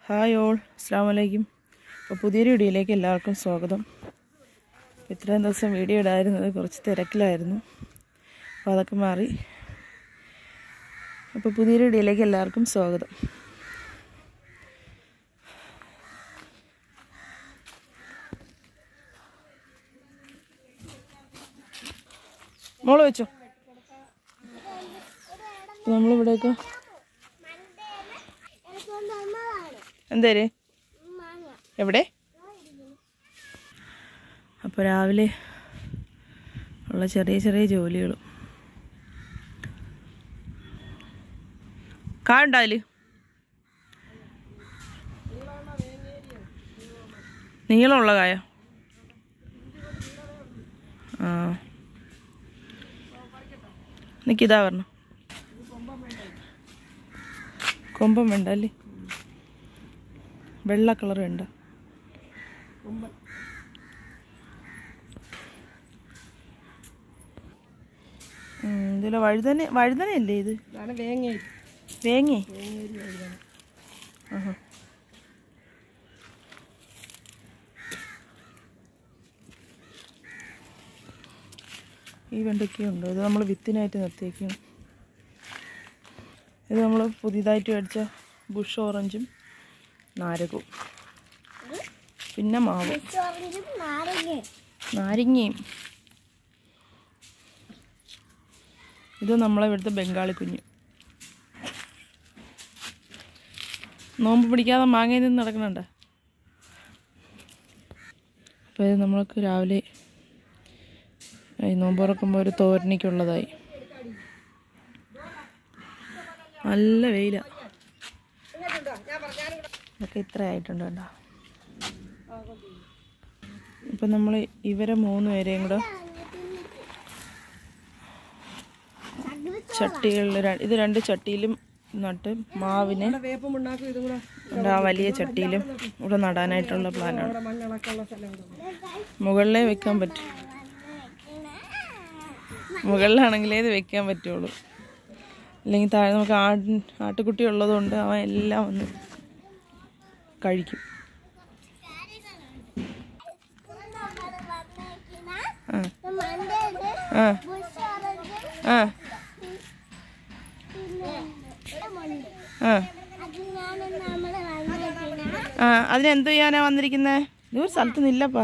Hi all, അസ്സലാമു അലൈക്കും. അപ്പോൾ പുതിയൊരു വീഡിയോയിലേക്ക് എല്ലാവർക്കും സ്വാഗതം. ഇത്രയും ദിവസം വീഡിയോ ഇടായിരുന്നത് കുറച്ച് തിരക്കിലായിരുന്നു, അപ്പോൾ അതൊക്കെ മാറി. അപ്പോൾ പുതിയൊരു വീഡിയോയിലേക്ക് എല്ലാവർക്കും സ്വാഗതം. മോള് വെച്ചോ. നമ്മളിവിടെയൊക്കെ എന്തേര് എവിടെ? അപ്പോൾ രാവിലെ ഉള്ള ചെറിയ ചെറിയ ജോലികളും കായുണ്ടാവില്ല. നീളമുള്ള കായ. ആ നിൽക്കിതാ പറഞ്ഞു. കൊമ്പം വേണ്ട അല്ലേ? വെള്ള കളർ വേണ്ട. ഇതിലെ വഴുതനയല്ലേ ഇത്? വേങ്ങ. ഈ വെണ്ടയ്ക്കുണ്ടോ? ഇത് നമ്മൾ വിത്തിനായിട്ട് നിർത്തിയേക്കും. ഇത് നമ്മൾ പുതിയതായിട്ട് മേടിച്ച ബുഷ് ഓറഞ്ചും നാരകവും, പിന്നെ മാവ്, നാരങ്ങയും. ഇത് നമ്മളെ ഇവിടുത്തെ ബംഗാളി കുഞ്ഞ്. നോമ്പ് പിടിക്കാതെ മാങ്ങയിൽ നിന്ന് നടക്കണുണ്ട്. അപ്പോൾ ഇത് നമ്മൾക്ക് രാവിലെ നോമ്പ് തുറക്കുമ്പോൾ ഒരു തോരനിക്കുള്ളതായി. നല്ല വെയിലാണ്. ഇതൊക്കെ ഇത്ര ആയിട്ടുണ്ട് കേട്ടോ. ഇപ്പം നമ്മൾ ഇവരെ 3 പേരെയും കൂടെ ചട്ടികളിൽ, ഇത് 2 ചട്ടിയിലും നട്ട് മാവിനെ ആ വലിയ ചട്ടിയിലും ഇവിടെ നടാനായിട്ടുള്ള പ്ലാനാണ്. മുകളിലേ വെക്കാൻ പറ്റും. മുകളിലാണെങ്കിലേ ഇത് വെക്കാൻ പറ്റുള്ളൂ, അല്ലെങ്കിൽ താഴെ നമുക്ക് ആട്ടുകുട്ടി ഉള്ളതുകൊണ്ട് അവൻ എല്ലാം ഒന്ന് കഴിക്കും. അതിനെന്ത് ചെയ്യാനാ വന്നിരിക്കുന്നത്? ഒരു സ്ഥലത്ത് നില്ലപ്പാ.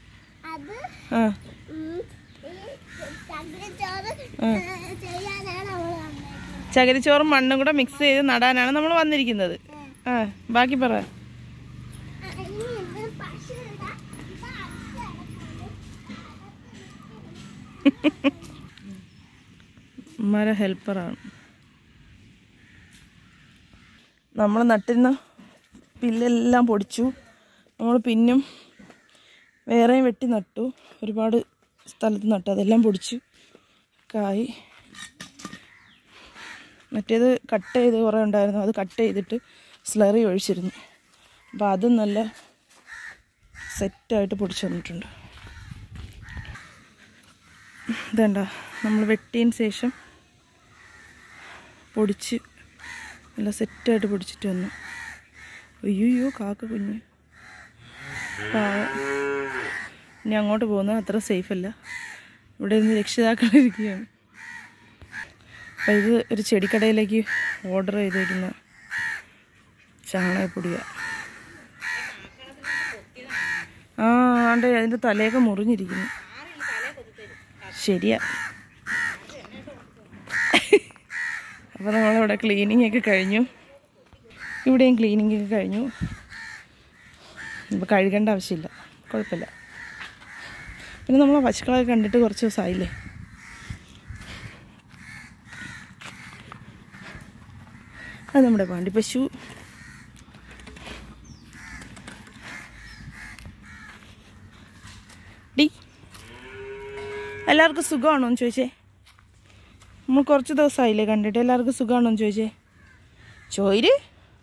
ചകിരിച്ചോറും മണ്ണും കൂടെ മിക്സ് ചെയ്ത് നടാനാണ് നമ്മൾ വന്നിരിക്കുന്നത്. ബാക്കി പറ. മര ഹെൽപ്പറാണ്. നമ്മൾ നട്ടിരുന്ന പില്ലെല്ലാം പൊടിച്ചു. നമ്മൾ പിന്നും വേറെയും വെട്ടി നട്ടു. ഒരുപാട് സ്ഥലത്ത് നട്ടു. അതെല്ലാം പൊടിച്ചു കായ്. മറ്റേത് കട്ട് ചെയ്ത് കുറേ ഉണ്ടായിരുന്നു, അത് കട്ട് ചെയ്തിട്ട് സ്ലറി ഒഴിച്ചിരുന്നു. അപ്പോൾ അതും നല്ല സെറ്റായിട്ട് പൊടിച്ചു വന്നിട്ടുണ്ട്. ഇതേണ്ട, നമ്മൾ വെട്ടിയതിന് ശേഷം പൊടിച്ച് നല്ല സെറ്റായിട്ട് പൊടിച്ചിട്ട് വന്നു. അയ്യോ കാക്ക കുഞ്ഞ്. ഇനി അങ്ങോട്ട് പോകുന്നത് അത്ര സേഫല്ല. ഇവിടെ നിന്ന് രക്ഷിതാക്കളിരിക്കുകയാണ്. അപ്പം ഇത് ഒരു ചെടിക്കടയിലേക്ക് ഓർഡർ ചെയ്തേക്കുന്ന ചാണകപ്പൊടിയാണ്. ആണ്ട് അതിൻ്റെ തലയൊക്കെ മുറിഞ്ഞിരിക്കുന്നു. ശരിയാ. അപ്പോൾ നമ്മളിവിടെ ക്ലീനിങ് ഒക്കെ കഴിഞ്ഞു. ഇവിടെയും ക്ലീനിങ് ഒക്കെ കഴിഞ്ഞു. ഇപ്പോൾ കഴുകേണ്ട ആവശ്യമില്ല, കുഴപ്പമില്ല. പിന്നെ നമ്മൾ പശുക്കളൊക്കെ കണ്ടിട്ട് കുറച്ച് ദിവസമായില്ലേ. അത് നമ്മുടെ പാണ്ടി പശു. ഡി എല്ലാവർക്കും സുഖമാണോ എന്ന് ചോദിച്ചേ. നമ്മൾ കുറച്ച് ദിവസമായില്ലേ കണ്ടിട്ട്. എല്ലാവർക്കും സുഖമാണോ എന്ന് ചോദിച്ചേ. ചോര്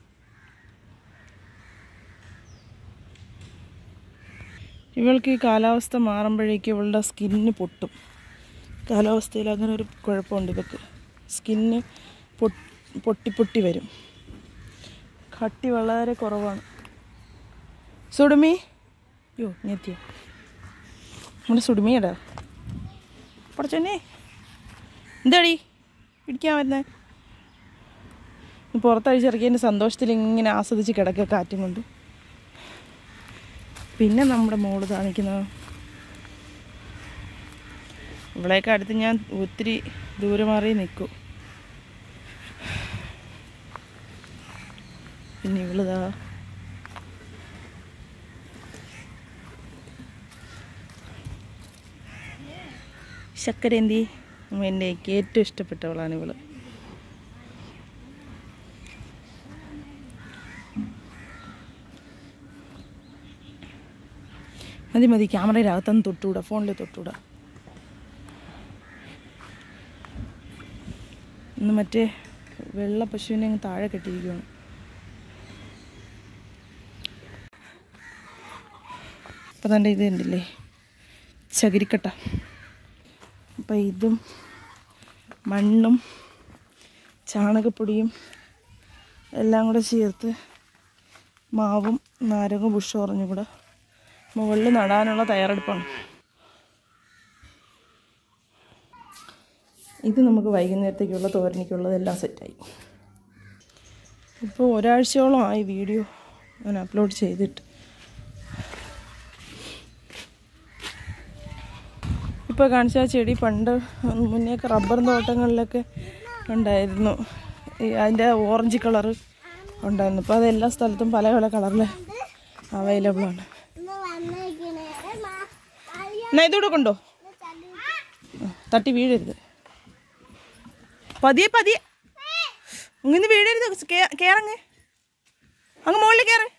ഇവൾക്ക് ഈ കാലാവസ്ഥ മാറുമ്പോഴേക്കും ഇവളുടെ സ്കിന്ന് പൊട്ടും. കാലാവസ്ഥയിൽ അങ്ങനെ ഒരു കുഴപ്പമുണ്ട്. ഇവൾക്ക് സ്കിന്ന് പൊട്ടി വരും. കട്ടി വളരെ കുറവാണ്. സുടുമി യോ ഞെത്തിയ നമ്മുടെ സുടുമിയടാ പഠിച്ചോന്നെ എന്താടി പിടിക്കാൻ വരുന്നേ. പുറത്തഴിച്ചിറക്കിയതിൻ്റെ സന്തോഷത്തിൽ ഇങ്ങനെ ആസ്വദിച്ച് കിടക്കുക കാറ്റും കൊണ്ട്. പിന്നെ നമ്മുടെ മോള് കാണിക്കുന്നത് ഇവളെയൊക്കെ അടുത്ത് ഞാൻ ഒത്തിരി ദൂരെ മാറി നിൽക്കും. പിന്നെ ഇവളിതാ ശക്കരേന്തി എൻ്റെ ഏറ്റവും ഇഷ്ടപ്പെട്ടവളാണ് ഇവള്. മതി മതി ക്യാമറയുടെ അകത്തൊന്നും തൊട്ടുകൂടാ, ഫോണിൽ തൊട്ടുകൂടാ. ഇന്ന് മറ്റേ വെള്ള പശുവിനെ അങ്ങ് താഴെ കെട്ടിയിരിക്കുകയാണ്. അപ്പം തന്നെ ഇത് ഉണ്ടല്ലേ ചകിരിക്കട്ട. അപ്പം ഇതും മണ്ണും ചാണകപ്പൊടിയും എല്ലാം കൂടെ ചേർത്ത് മാവും നാരങ്ങ ബുഷ് ഓറഞ്ചും കൂടെ മുകളിൽ നടാനുള്ള തയ്യാറെടുപ്പാണ്. ഇത് നമുക്ക് വൈകുന്നേരത്തേക്കുള്ള തോരനിക്കുള്ളതെല്ലാം സെറ്റായി. ഇപ്പോൾ ഒരാഴ്ചയോളമായി വീഡിയോ ഞാൻ അപ്ലോഡ് ചെയ്തിട്ട്. ഇപ്പോൾ കാണിച്ച ചെടി പണ്ട് മുന്നേയൊക്കെ റബ്ബർ തോട്ടങ്ങളിലൊക്കെ ഉണ്ടായിരുന്നു. അതിൻ്റെ ഓറഞ്ച് കളറ് ഉണ്ടായിരുന്നു. ഇപ്പോൾ അതെല്ലാ സ്ഥലത്തും പല പല കളറിൽ അവൈലബിളാണ്. എന്നാ ഇതൂടെ കൊണ്ടോ, തട്ടി വീഴരുത്, പതിയെ പതിയെ ഇങ്ങനെ വീഴരുത്. കയറങ്ങ്, അങ്ങ് മുകളിൽ കയറ്.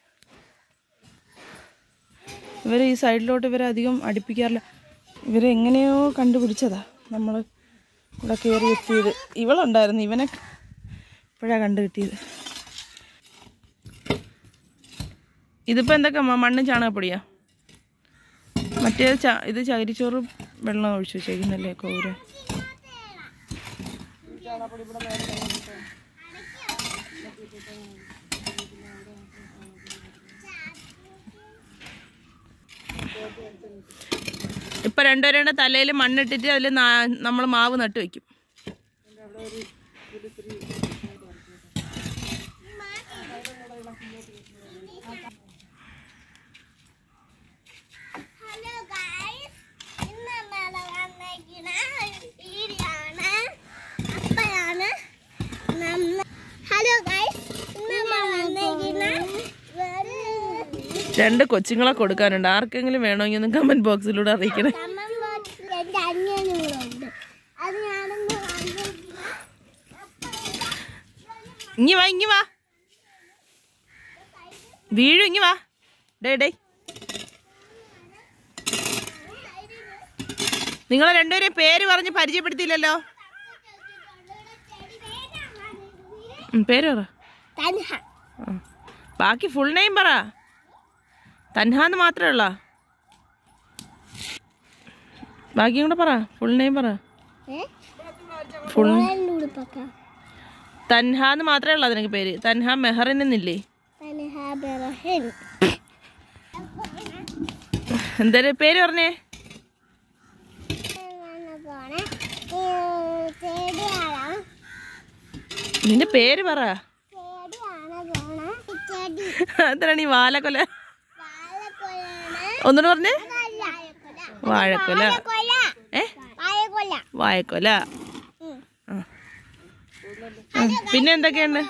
ഇവർ ഈ സൈഡിലോട്ട് ഇവരെ അധികം അടുപ്പിക്കാറില്ല. ഇവരെ എങ്ങനെയോ കണ്ടുപിടിച്ചതാ നമ്മൾ ഇവിടെ കയറി എത്തിയത്. ഇവളുണ്ടായിരുന്നു, ഇവനെ ഇപ്പോഴാണ് കണ്ടു കിട്ടിയത്. ഇതിപ്പോൾ എന്തൊക്കെ മണ്ണും ചാണകപ്പൊടിയാ? മറ്റേ ഇത് ചകിരിച്ചോറ് വെള്ളം ഒഴിച്ചു വെച്ചേക്കുന്നല്ലേ കോര. ഇപ്പം രണ്ടുപേരുടെ തലയിൽ മണ്ണിട്ടിട്ട് അതിൽ നമ്മൾ മാവ് നട്ട് വയ്ക്കും. രണ്ട് കൊച്ചുങ്ങളെ കൊടുക്കാനുണ്ട്. ആർക്കെങ്കിലും വേണമെങ്കിൽ ഒന്ന് കമന്റ് ബോക്സിലൂടെ അറിയിക്കണേ. ഇങ്ങി വാ, ഇങ്ങി വാ, വീഴും, ഇങ്ങി വാ. ഡേ ഡേ നിങ്ങളെ രണ്ടുപേരെയും പേര് പറഞ്ഞ് പരിചയപ്പെടുത്തിയില്ലല്ലോ. പേര് പറ, ബാക്കി ഫുൾ നെയിം പറ. തൻഹാന്ന് മാത്രമേ ഉള്ള, ബാക്കിയും കൂടെ പറ. ഫുൾ നെയിം പറ. ഫുൾ തൻഹാന്ന് മാത്രമേ ഉള്ളൂ അതിനൊക്കെ പേര്. തൻഹ മെഹറിൻ എന്നില്ലേ? എന്തായാലും പേര് പറഞ്ഞേ. നിന്റെ പേര് പറ. അതാണ് ഈ വാലക്കൊല. ഒന്നുകൂടെ പറഞ്ഞേ. വാഴക്കൊല. വാഴക്കൊല. പിന്നെ എന്തൊക്കെയുണ്ട്?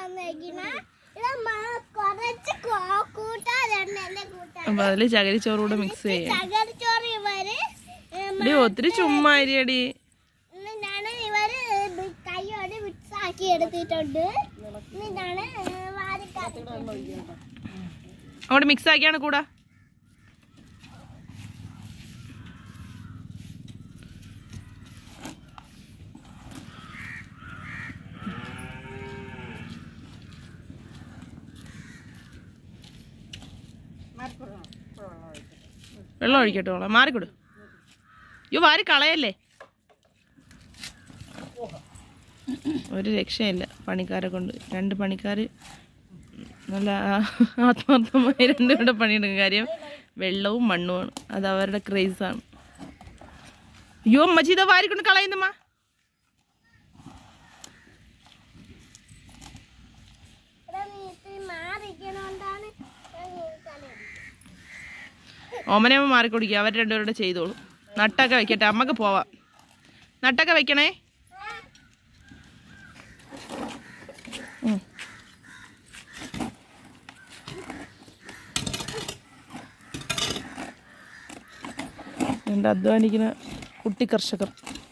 അപ്പൊ അതില് ചകിരിച്ചോറൂടെ മിക്സ് ചെയ്യാം. ഒത്തിരി ചുമ്മാ അരിയടി. അവിടെ മിക്സ് ആക്കിയാണ് കൂടാ. വെള്ളം ഒഴിക്കട്ടോ, മാറിക്കൊടു. അയ്യോ വാരി കളയല്ലേ. ഒരു രക്ഷയില്ല പണിക്കാരെ കൊണ്ട്. 2 പണിക്കാർ നല്ല ആത്മാർത്ഥമായി രണ്ടുപേരുടെ പണിയെടുക്കും. കാര്യം വെള്ളവും മണ്ണുമാണ്, അത് അവരുടെ ക്രേസാണ്. അയ്യോ അമ്മച്ചി ഇതാ വാരിക്കൊണ്ട് കളയുന്നമ്മ. ഓമനയമ്മ മാറിക്കൊടുക്കുക, അവർ രണ്ടുപേരുടെ ചെയ്തോളൂ. നട്ടൊക്കെ വെക്കട്ടെ, അമ്മക്ക് പോവാം. നട്ടൊക്കെ വെക്കണേ. എൻ്റെ അധ്വാനിക്കുന്ന കുട്ടി കർഷകർ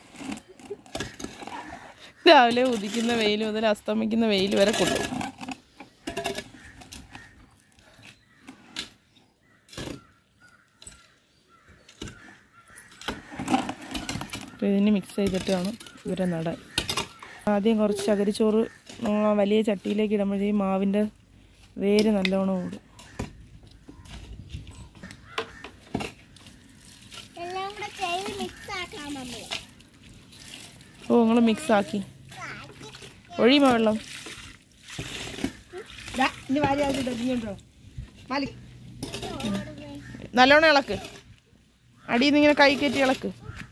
രാവിലെ ഉദിക്കുന്ന വെയിൽ മുതൽ അസ്തമിക്കുന്ന വെയിൽ വരെ കൊണ്ടു. അപ്പോൾ ഇതിന് മിക്സ് ചെയ്തിട്ടാണ് ഇവരെ നടാൻ. ആദ്യം കുറച്ച് ചകിരിച്ചോറ് വലിയ ചട്ടിയിലേക്ക് ഇടുമ്പോഴേക്കും മാവിൻ്റെ വേര് നല്ലോണം ഓടും. ഓ നിങ്ങൾ മിക്സ് ആക്കി ഒഴിയുമോ വെള്ളം? നല്ലോണം ഇളക്ക്, അടിയിൽ നിന്ന് ഇങ്ങനെ കൈ കയറ്റി ഇളക്ക്.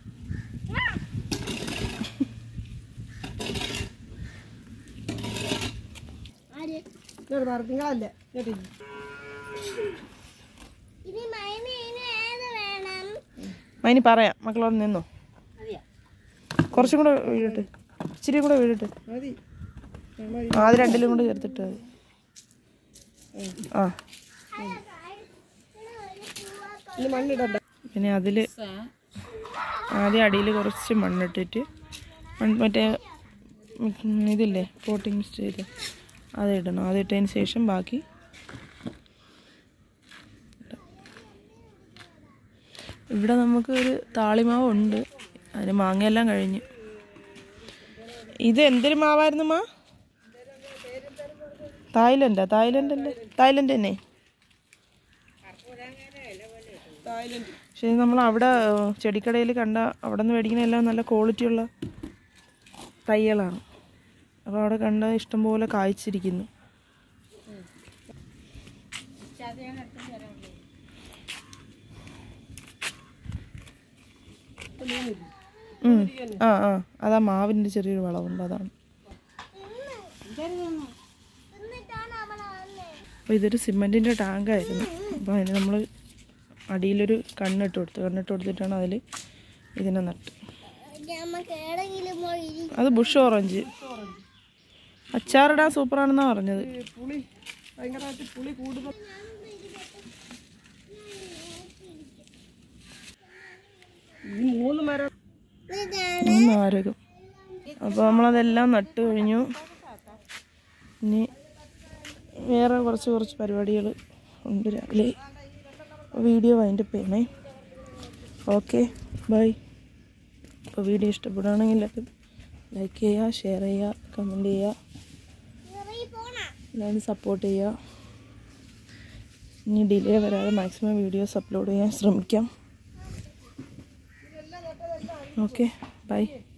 മൈനി പറയാം, മക്കളോട് നിന്നോ. കുറച്ചും കൂടെ വീഴട്ടെ, ഇച്ചിരി കൂടെ വീഴട്ടെ. അത് രണ്ടിലും കൂടെ ചേർത്തിട്ട് മതി. ആ പിന്നെ അതിൽ ആദ്യം അടിയിൽ കുറച്ച് മണ്ണിട്ടിട്ട് മറ്റേ ഇതില്ലേ പോട്ടിങ് മിക്സ് ചെയ്ത് അതിടണം. അതിട്ടതിന് ശേഷം ബാക്കി ഇവിടെ നമുക്ക് ഒരു താളിമാവ് ഉണ്ട്, അതിന് മാങ്ങയെല്ലാം കഴിഞ്ഞു. ഇത് എന്തൊരു മാവായിരുന്നു മാ? തായ്ലൻഡാ? തായ്ലൻഡ് അല്ലേ? തായ്ലൻഡ് തന്നെ. പക്ഷേ നമ്മൾ അവിടെ ചെടിക്കടയിൽ കണ്ട അവിടെ നിന്ന് മേടിക്കുന്ന എല്ലാം നല്ല ക്വാളിറ്റിയുള്ള തൈകളാണ്. അപ്പോൾ അവിടെ കണ്ട ഇഷ്ടംപോലെ കായ്ച്ചിരിക്കുന്നു. ആ ആ അതാ മാവിൻ്റെ ചെറിയൊരു വളവുണ്ട്, അതാണ്. അപ്പോൾ ഇതൊരു സിമെൻറ്റിൻ്റെ ടാങ്കായിരുന്നു. അപ്പോൾ അതിന് നമ്മൾ അടിയിലൊരു കണ്ണിട്ട് കൊടുത്തിട്ടാണ് അതിൽ ഇതിനെ നട്ട്. അത് ബുഷ് ഓറഞ്ച് അച്ചാറിടാൻ സൂപ്പറാണെന്നാണ് പറഞ്ഞത്. മൂന്ന് ആരോഗ്യം. അപ്പോൾ നമ്മളതെല്ലാം നട്ട് കഴിഞ്ഞു. ഇനി വേറെ കുറച്ച് പരിപാടികൾ ഉണ്ട് രാവിലെ. വീഡിയോ വൈൻഡപ്പ് ചെയ്യണേ. Okay bye. അപ്പോൾ വീഡിയോ ഇഷ്ടപ്പെടുകയാണെങ്കിൽ ലൈക്ക് ചെയ്യുക, ഷെയർ ചെയ്യുക, കമൻറ്റ് ചെയ്യുക, എല്ലാവരും സപ്പോർട്ട് ചെയ്യുക. ഇനി ഡിലേ വരാതെ മാക്സിമം വീഡിയോസ് അപ്ലോഡ് ചെയ്യാൻ ശ്രമിക്കാം. Okay by.